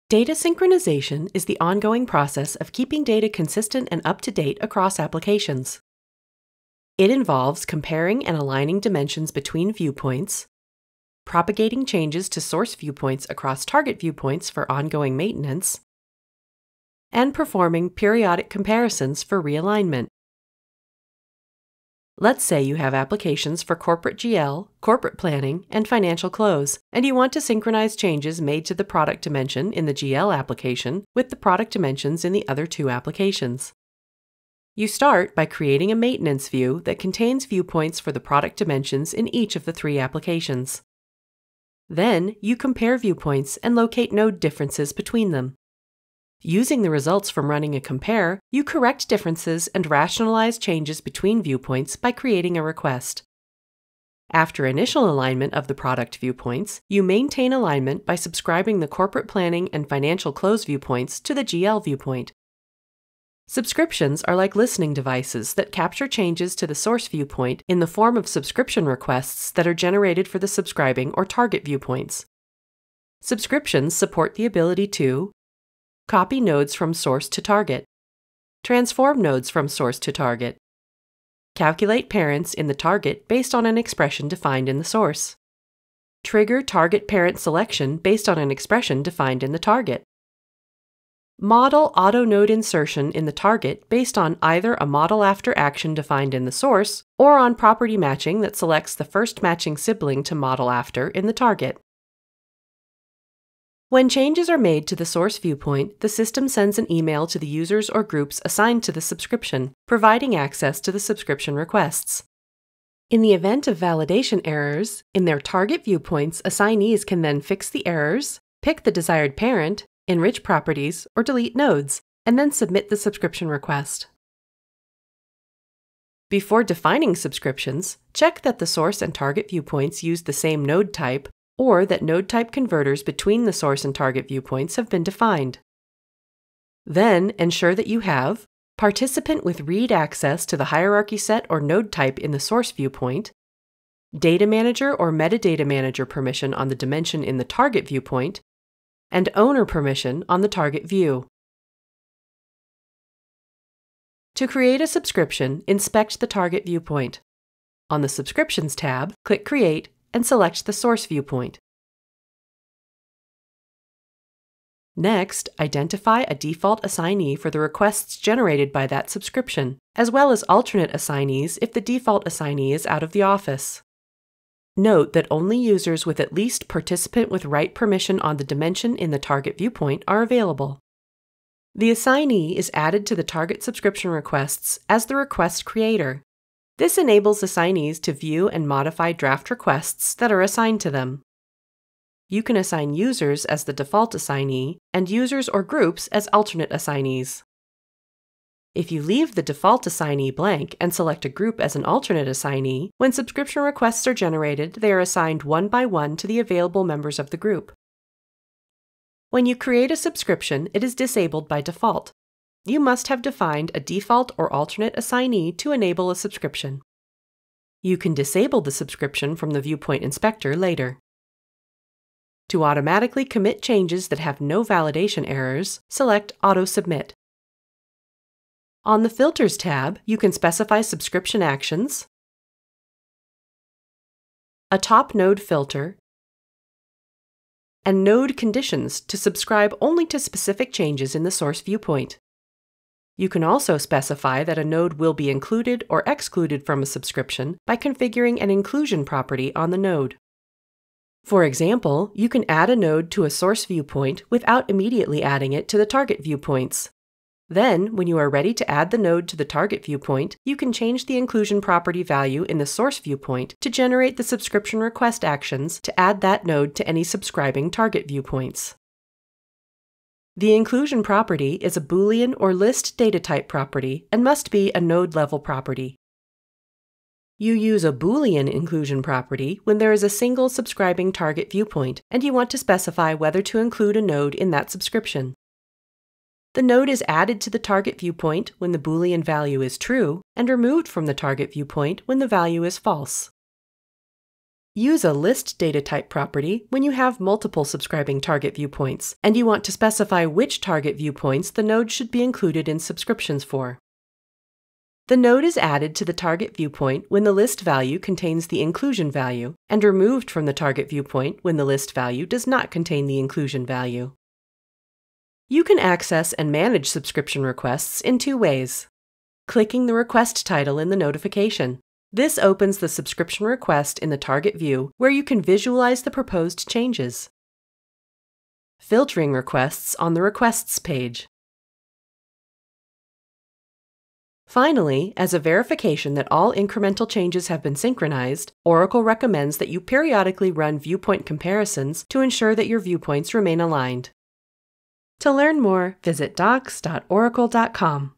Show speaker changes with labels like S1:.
S1: Data synchronization is the ongoing process of keeping data consistent and up-to-date across applications. It involves comparing and aligning dimensions between viewpoints, propagating changes to source viewpoints across target viewpoints for ongoing maintenance, and performing periodic comparisons for realignment. Let's say you have applications for corporate GL, corporate planning, and financial close, and you want to synchronize changes made to the product dimension in the GL application with the product dimensions in the other two applications. You start by creating a maintenance view that contains viewpoints for the product dimensions in each of the three applications. Then, you compare viewpoints and locate node differences between them. Using the results from running a compare, you correct differences and rationalize changes between viewpoints by creating a request. After initial alignment of the product viewpoints, you maintain alignment by subscribing the corporate planning and financial close viewpoints to the GL viewpoint. Subscriptions are like listening devices that capture changes to the source viewpoint in the form of subscription requests that are generated for the subscribing or target viewpoints. Subscriptions support the ability to copy nodes from source to target, transform nodes from source to target, calculate parents in the target based on an expression defined in the source, trigger target parent selection based on an expression defined in the target, model auto node insertion in the target based on either a model after action defined in the source or on property matching that selects the first matching sibling to model after in the target. When changes are made to the source viewpoint, the system sends an email to the users or groups assigned to the subscription, providing access to the subscription requests. In the event of validation errors, in their target viewpoints, assignees can then fix the errors, pick the desired parent, enrich properties, or delete nodes, and then submit the subscription request. Before defining subscriptions, check that the source and target viewpoints use the same node type, or that node type converters between the source and target viewpoints have been defined. Then, ensure that you have participant with read access to the hierarchy set or node type in the source viewpoint, data manager or metadata manager permission on the dimension in the target viewpoint, and owner permission on the target view. To create a subscription, inspect the target viewpoint. On the Subscriptions tab, click Create and select the source viewpoint. Next, identify a default assignee for the requests generated by that subscription, as well as alternate assignees if the default assignee is out of the office. Note that only users with at least participant with write permission on the dimension in the target viewpoint are available. The assignee is added to the target subscription requests as the request creator. This enables assignees to view and modify draft requests that are assigned to them. You can assign users as the default assignee and users or groups as alternate assignees. If you leave the default assignee blank and select a group as an alternate assignee, when subscription requests are generated, they are assigned one by one to the available members of the group. When you create a subscription, it is disabled by default. You must have defined a default or alternate assignee to enable a subscription. You can disable the subscription from the Viewpoint Inspector later. To automatically commit changes that have no validation errors, select Auto Submit. On the Filters tab, you can specify subscription actions, a top node filter, and node conditions to subscribe only to specific changes in the source viewpoint. You can also specify that a node will be included or excluded from a subscription by configuring an inclusion property on the node. For example, you can add a node to a source viewpoint without immediately adding it to the target viewpoints. Then, when you are ready to add the node to the target viewpoint, you can change the inclusion property value in the source viewpoint to generate the subscription request actions to add that node to any subscribing target viewpoints. The inclusion property is a Boolean or list data type property and must be a node-level property. You use a Boolean inclusion property when there is a single subscribing target viewpoint and you want to specify whether to include a node in that subscription. The node is added to the target viewpoint when the Boolean value is true and removed from the target viewpoint when the value is false. Use a list data type property when you have multiple subscribing target viewpoints, and you want to specify which target viewpoints the node should be included in subscriptions for. The node is added to the target viewpoint when the list value contains the inclusion value, and removed from the target viewpoint when the list value does not contain the inclusion value. You can access and manage subscription requests in two ways. Clicking the request title in the notification. This opens the subscription request in the target view where you can visualize the proposed changes. Filtering requests on the Requests page. Finally, as a verification that all incremental changes have been synchronized, Oracle recommends that you periodically run viewpoint comparisons to ensure that your viewpoints remain aligned. To learn more, visit docs.oracle.com.